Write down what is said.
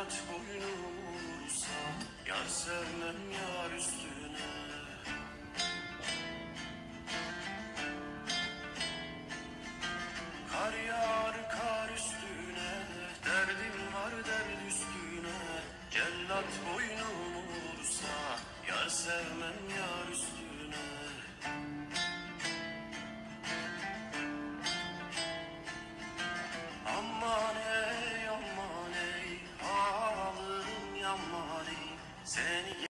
cellat boynumu vursa, yar sevmem yar üstüne. Kar yağar kar üstüne, derdim var derd üstüne. Cellat boynumu vursa, yar sevmem yar üstüne.